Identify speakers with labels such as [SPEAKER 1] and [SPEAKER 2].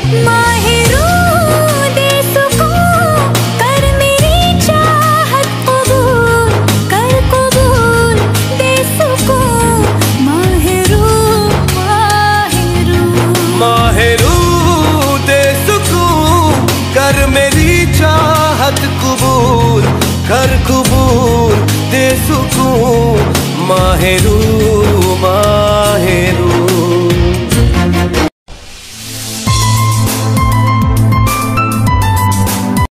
[SPEAKER 1] Mahiru दे सुकून, कर मेरी चाहत कबूल, कर कबूल दे सुकून। माहिरू माहिरू
[SPEAKER 2] माहिरू दे सुकून, कर मेरी चाहत कबूल, कर कबूल दे सुकून। माहिरू